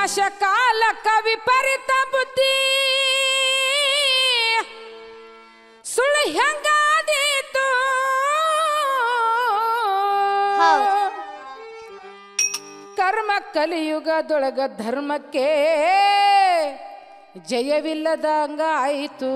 ವಿನಾಶ ಕಾಲಕ ವಿಪರೀತ ಬುದ್ಧಿ ಸುಳ್ಳು ಹೆಂಗಾದೀತು ಕರ್ಮ ಕಲಿಯುಗದೊಳಗ ಧರ್ಮಕ್ಕೆ ಜಯವಿಲ್ಲದಂಗ ಆಯಿತು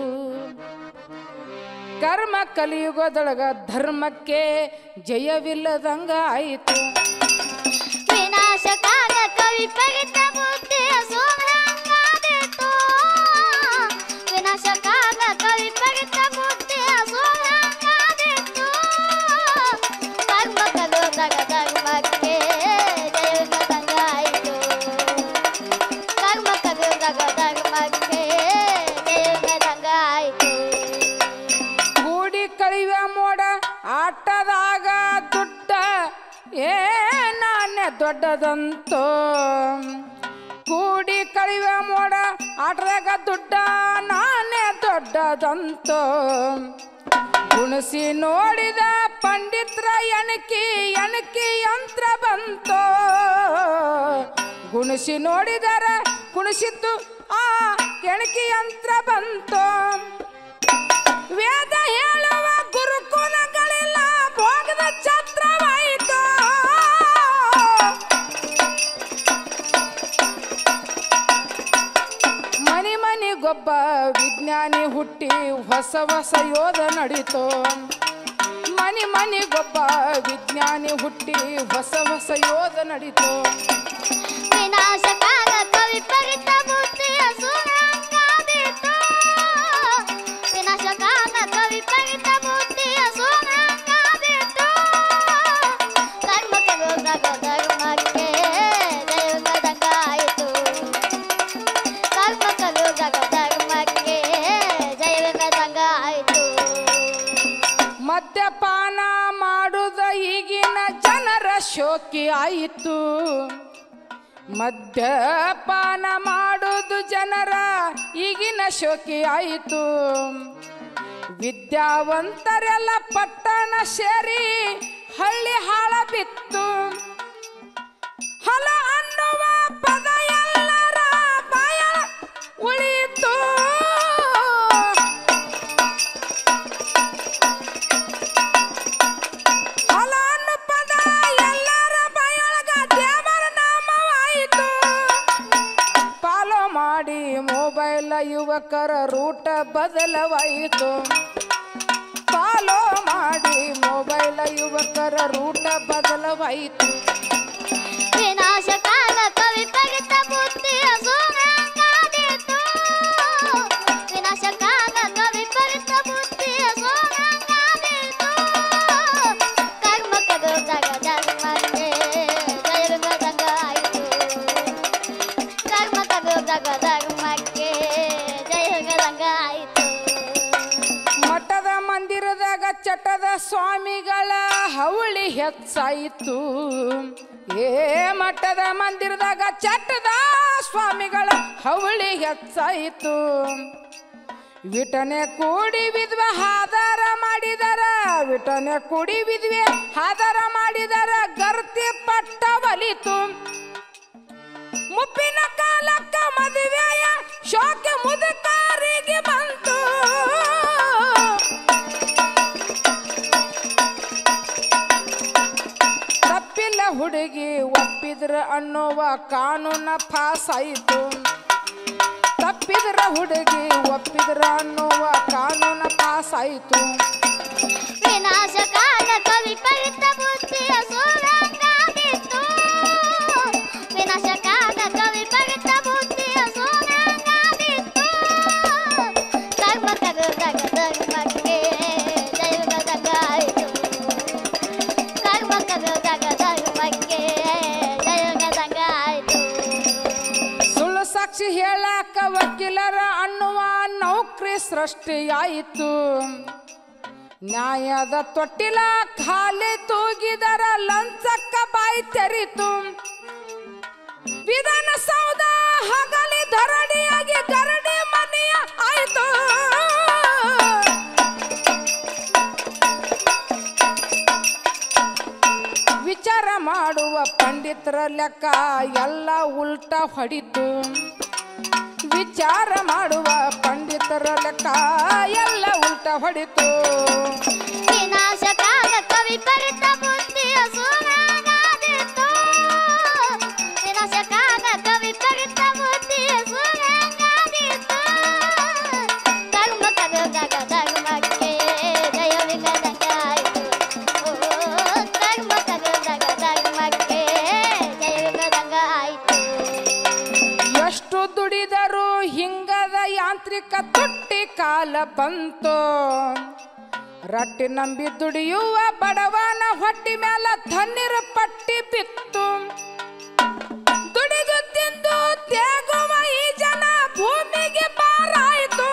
ಕರ್ಮ ಕಲಿಯುಗದೊಳಗ ಧರ್ಮಕ್ಕೆ ಜಯವಿಲ್ಲದಂಗ ಆಯಿತು ವಿನಾಶ ಕಾಲಕ ವಿಪರೀತ ಬುದ್ಧಿ ಸುಳ್ಳು ಹೆಂಗಾದೀತು ವಿನಾಶ ಕಾಲಕ ವಿಪರೀತ ಬುದ್ಧಿ ಸುಳ್ಳು ಹೆಂಗಾದೀತು ಕರ್ಮ ಕಲಿಯುಗದಾಗ ಧರ್ಮಕ್ಕೆ ಜಯವಿಲ್ಲದಂಗ ಆಯಿತು ಕರ್ಮ ಕಲಿಯುಗದಾಗ ಧರ್ಮಕ್ಕೆ ಜಯವಿಲ್ಲದಂಗ ಆಯಿತು ಕೂಡಿ ಕಳಿಯುವ ಮೋಡ ಆಟದಾಗ ದುಡ್ಡ ನಾಣ್ಯ ದೊಡ್ಡದಂತೋ ಕೂಡಿ ಕಳಿಯುವ ಮೋಡ ಆಟದಾಗ ದುಡ್ಡ ನಾಣ್ಯ ದೊಡ್ಡದಂತೋ ಗುಣಿಸಿ ನೋಡಿದ ಪಂಡಿತರ ಎಣಕಿ ಯಂತ್ರ ಬಂತೋ ಗುಣಿಸಿ ನೋಡಿದರ ಕುಣಿಸಿತ್ತು ಆ ಎಣಕಿ ಯಂತ್ರ ಬಂತೋ ವೇದ ಹೇಳುವ ಗುರುಕುಲಗಳಿಲ್ಲ ಭೋಗದ ಛತ್ರವಾಯಿತು ಮನಿ ಮನಿಗೊಬ್ಬ ವಿಜ್ಞಾನಿ ಹುಟ್ಟಿ ಹೊಸ ಹೊಸ ಯೋಧ ನಡೀತು ಮನಿ ಮನಿಗೊಬ್ಬ ವಿಜ್ಞಾನಿ ಹುಟ್ಟಿ ಹೊಸ ಹೊಸ ಯೋಧ ನಡೀತು ವಿನಾಶ ಕಾಲಕ ವಿಪರೀತ ಬುದ್ಧಿ ಸುಳ್ಳು ಹೆಂಗಾದೀತು ವಿನಾಶ ಕಾಲಕ ವಿಪರೀತ ಬುದ್ಧಿ ಸುಳ್ಳು ಹೆಂಗಾದೀತು ಕರ್ಮ ಕಲಿಯುಗದಾಗ ಧರ್ಮಕ್ಕೆ ಜಯವಿಲ್ಲದಂಗ ಆಯಿತು ಕರ್ಮ ಕಲಿಯುಗದಾಗ ಧರ್ಮಕ್ಕೆ ಜಯವಿಲ್ಲದಂಗ ಆಯಿತು ಮದ್ಯಪಾನ ಮಾಡುದ ಈಗಿನ ಜನರ ಶೋಕಿ ಆಯಿತು ಮದ್ಯಪಾನ ಮಾಡುವುದು ಜನರ ಈಗಿನ ಶೋಕಿ ಆಯಿತು ವಿದ್ಯಾವಂತರೆಲ್ಲ ಪಟ್ಟಣ ಸೇರಿ ಹಳ್ಳಿ ಹಾಳ ಬಿತ್ತು ಹಲ ಅನ್ನುವ ಪದ ಎಲ್ಲರ ಬಾಯ ಉಳಿಯಿತು ಹಲ ಅನ್ನೋ ಪದ ಎಲ್ಲರ ಬಾಯೊಳಗ ದೇವರ ನಾಮವಾಯಿತು ಫಾಲೋ ಮಾಡಿ ಮೊಬೈಲ್ ಯುವಕರ ರೂಟ ಬದಲವಾಯಿತು ಫಾಲೋ ಮಾಡಿ ಮೊಬೈಲ್ ಯುವಕರ ರೂಟ ಬದಲವಾಯಿತು ವಿನಾಶ ಕಾಲಕ ವಿಪರೀತ ಬುದ್ಧಿ ಸುಳ್ಳು ಹೆಂಗಾದೀತು ವಿನಾಶ ಕಾಲಕ ವಿಪರೀತ ಬುದ್ಧಿ ಸುಳ್ಳು ಹೆಂಗಾದೀತು ಕರ್ಮ ಕಲಿಯುಗದಾಗ ಧರ್ಮಕ್ಕೆ ಜಯವಿಲ್ಲದಂಗ ಆಯಿತು ಕರ್ಮ ಕಲಿಯುಗದಾಗ ಧರ್ಮಕ್ಕೆ ಜಯವಿಲ್ಲದಂಗ ಆಯಿತು ಮಠದ ಮಂದಿರದಾಗ ಚಟದ ಸ್ವಾಮಿಗಳ ಹವಳಿ ಹೆಚ್ಚಾಯಿತು ಮಠದ ಮಂದಿರದಾಗ ಚಟದ ಸ್ವಾಮಿಗಳ ಹವಳಿ ಹೆಚ್ಚಾಯಿತು ವಿಟನೆ ಕೂಡಿ ವಿದ್ವೆ ಹಾದಾರ ಮಾಡಿದರ ವಿಟನೆ ಕೂಡಿ ವಿದ್ವೆ ಹಾದಾರ ಮಾಡಿದರ ಗರ್ತಿ ಪಟ್ಟ ಬಲಿತು ಮುಪ್ಪಿನ ಕಾಲಕ್ಕ ಮದುವೆಯ ಶೋಕ ಮುದುಕಾರಿಗೆ ಬಂತು ತಪ್ಪಿಲ್ಲ ಹುಡುಗಿ ಒಪ್ಪಿದ್ರ ಅನ್ನುವ ಕಾನೂನ ಪಾಸ್ ಆಯಿತು ತಪ್ಪಿದ್ರ ಹುಡುಗಿ ಒಪ್ಪಿದ್ರ ಅನ್ನುವ ಕಾನೂನ ಪಾಸ್ ಆಯಿತು ವಿನಾಶ ಕಾಲಕ ವಿಪರೀತ ಬುದ್ಧಿ ಸುಳ್ಳು ಹೆಂಗಾದೀತು ವಿನಾಶ ಕಾಲಕ ವಿಪರೀತ ಬುದ್ಧಿ ಸುಳ್ಳು ಹೆಂಗಾದೀತು ಕರ್ಮ ಕಲಿಯುಗದಾಗ ಧರ್ಮಕ್ಕೆ ಜಯವಿಲ್ಲದಂಗ ಆಯಿತು ಕರ್ಮ ಕಲಿಯುಗದಾಗ ಧರ್ಮಕ್ಕೆ ಜಯವಿಲ್ಲದಂಗ ಆಯಿತು ಸುಳ್ಳು ಸಾಕ್ಷಿ ಹೇಳಾಕ ವಕೀಲರ ಅನ್ನುವ ನೌಕರಿ ಸೃಷ್ಟಿಯಾಯಿತು ನ್ಯಾಯದ ತೊಟ್ಟಿಲ ಖಾಲಿ ತೂಗಿದರ ಲಂಚಕ್ಕ ಬಾಯಿ ತೆರಿತು ವಿಧಾನಸೌಧ ಹಗಲಿ ಧರಣಿಯಾಗಿ ಗರಡಿ ಮನೆಯ ಆಯಿತು ವಿಚಾರ ಮಾಡುವ ಪಂಡಿತ ಪಂಡಿತರ ಲೆಕ್ಕ ಎಲ್ಲ ಉಲ್ಟ ಹೊಡಿತು ವಿಚಾರ ಮಾಡುವ ಪಂಡಿತರ ಲೆಕ್ಕ ಎಲ್ಲ ಉಲ್ಟ ಹೊಡಿತು ವಿನಾಶಕಾಲ ಕವಿ ಪರಿತ ಬುದ್ಧಿಯ ಸುರಂಗಾದಿತ್ತು ವಿನಾಶಕಾಲ ಕವಿ ಪರಿತ ಬುದ್ಧಿಯ ಸುರಂಗಾದಿತ್ತು ಧರ್ಮ ಕಗದಾಗ ಧರ್ಮಕ್ಕೆ ಜಯ ವಿಗದಂಗಾಯಿತು ಧರ್ಮ ಕಗದಾಗ ಧರ್ಮಕ್ಕೆ ಜಯ ವಿಗದಂಗಾಯಿತು ಎಷ್ಟು ದುಡಿದರು ಹಿಂಗದ ಯಾಂತ್ರಿಕ ತುಟ್ಟಿ ಕಾಲ ಬಂತು ರಟ್ಟಿ ನಂಬಿ ದುಡಿಯುವ ಬಡವನ ಹೊಟ್ಟಿ ಮೇಲೆ ತಣ್ಣೀರ ಪಟ್ಟಿ ಬಿತ್ತು ದುಡಿದು ತಿಂದು ತೇಗುವ ಈ ಜನ ಭೂಮಿಗೆ ಬಾರಾಯಿತು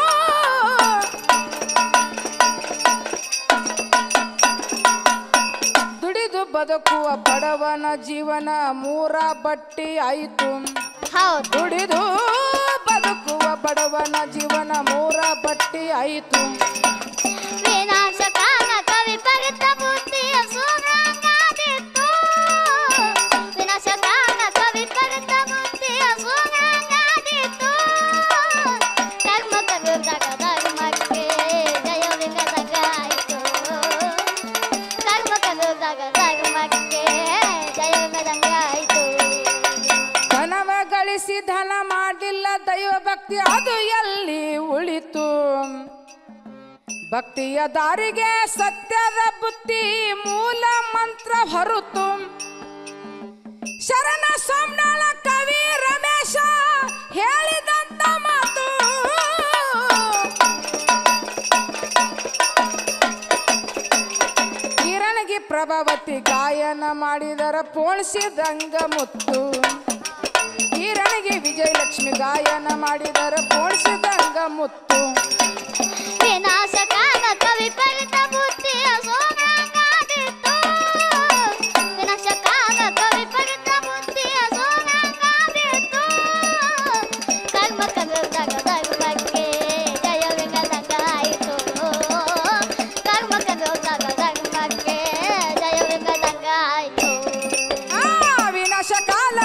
ದುಡಿದು ಬದುಕುವ ಬಡವನ ಜೀವನ ಮೂರ ಬಟ್ಟಿ ಆಯಿತು ಹೌದು ದುಡಿದು ಬದುಕುವ ಬಡವನ ಜೀವನ ಮೂರ ಬಟ್ಟಿ ಆಯಿತು ವಿನಾಶಕಾಲ ಕವಿ ಪರಿತ ಬುದ್ಧಿಯ ಸುರಂಗಾದಿತ್ತು ವಿನಾಶಕಾಲ ಕವಿ ಪರಿತ ಬುದ್ಧಿಯ ಸುರಂಗಾದಿತ್ತು ಧರ್ಮ ಕಗದಾಗ ಧರ್ಮಕ್ಕೆ ಜಯ ವಿಗದಂಗಾಯಿತು ಧರ್ಮ ಕಗದಾಗ ಧರ್ಮಕ್ಕೆ ಜಯ ವಿಗದಂಗಾಯಿತು ಧನವ ಗಳಿಸಿ ಧನ ಮಾಡಲಿಲ್ಲ ದೈವ ಭಕ್ತಿ ಅದು ಎಲ್ಲಿ ಉಳಿತು ಭಕ್ತಿಯ ದಾರಿಗೆ ಸತ್ಯದ ಬುದ್ಧಿ ಮೂಲ ಮಂತ್ರ ಹೊರತು ಶರಣ ಸೋಮನಾಳ ಕವಿ ರಮೇಶ ಹೇಳಿದಂತ ಮಾತು ಕಿರಣಗಿ ಪ್ರಭಾವತಿ ಗಾಯನ ಮಾಡಿದರ ಪೋಣಿಸಿದಂಗ ಮುತ್ತು ಕಿರಣಗಿ ವಿಜಯಲಕ್ಷ್ಮಿ ಗಾಯನ ಮಾಡಿದರ ಪೋಣಿಸಿದಂಗ ಮುತ್ತು ವಿನಾಶಕಾಲ ಕವಿ ಪರಿತ ಬುದ್ಧಿಯ ಸುರಂಗಾದಿತ್ತು ವಿನಾಶಕಾಲ ಕವಿ ಪರಿತ ಬುದ್ಧಿಯ ಸುರಂಗಾದಿತ್ತು ಕರ್ಮ ಕಗದಾಗ ಧರ್ಮಕ್ಕೆ ಜಯ ವಿಗದಂಗಾಯಿತು ಕರ್ಮ ಕಗದಾಗ ಧರ್ಮಕ್ಕೆ ಜಯ ವಿಗದಂಗಾಯಿತು ವಿನಾಶ ಕಾಲ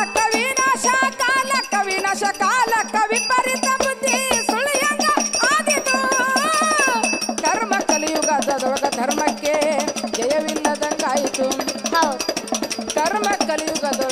ಕವಿ ಪರಿತ ಬುದ್ಧಿ ಸುಳಿಯಂಗ ಆದಿತು ಕರ್ಮ ಕಲಿಯುಗದೊಳಗ ಧರ್ಮಕ್ಕೆ ಜಯವಿಲ್ಲದಂಗಾಯಿತು ಹೌದು ಕರ್ಮ ಕಲಿಯುಗದೊಳಗ